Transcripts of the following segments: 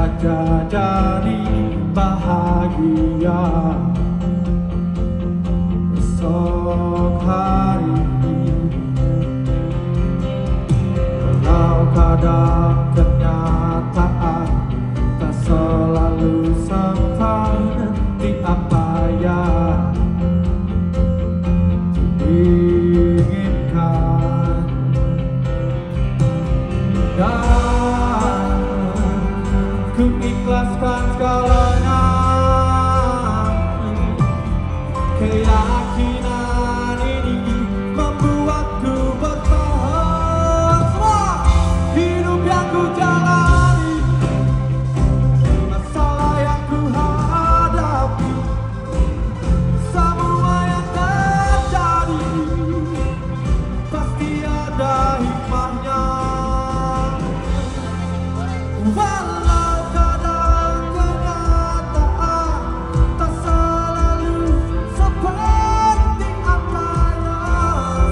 saja jadi bahagia. Esok hari walau kadang kenyataan tak selalu seperti apa yang diinginkan, dan ku ikhlaskan segalanya. Keyakinan ini membuatku bertahan. Semua hidup yang ku jalani, masalah yang ku hadapi, semua yang terjadi pasti ada hikmahnya. Walau kadang kenyataan tak selalu seperti apa yang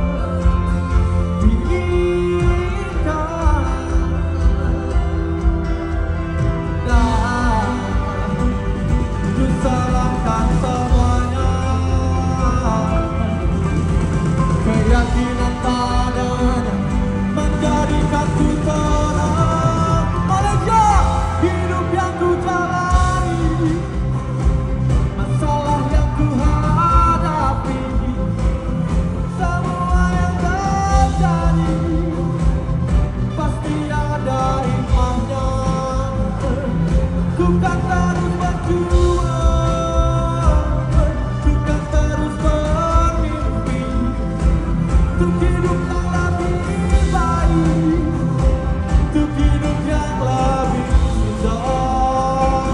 diinginkan, dan ku salahkan semuanya. Keyakinan padanya menjadikanku tenang. Malaysia, hidup yang ku jalani, masalah yang ku hadapi, semua yang terjadi pasti ada hikmahnya. Ku kan terus berjuang, ku kan terus bermimpi untuk hidup yang lebih baik, untuk hidup yang lebih indah.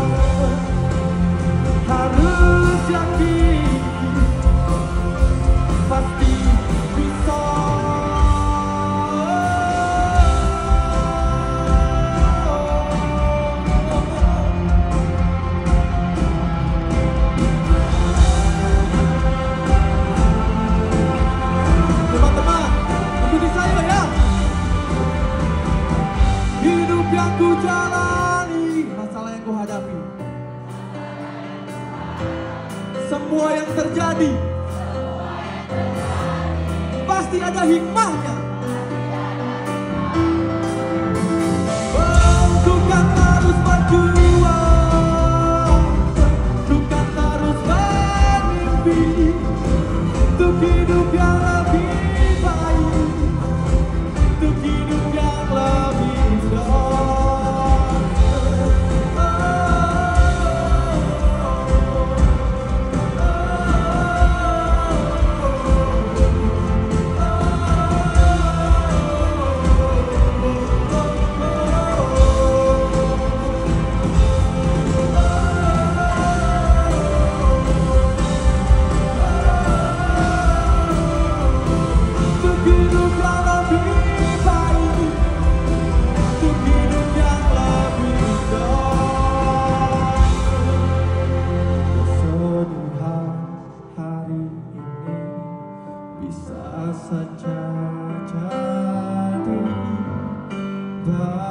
Harus yakin pasti bisa. Teman-teman, ikuti saya ya. Hidup yang ku jalani, masalah yang ku hadapi, semua yang terjadi pasti ada hikmahnya. Ku kan terus berjuang, ku kan terus bermimpi untuk hidup yang lebih baik, untuk hidup yang lebih indah. Untuk hidup yang lebih baik, untuk hidup yang lebih indah. Kesedihan hari ini bisa saja jadi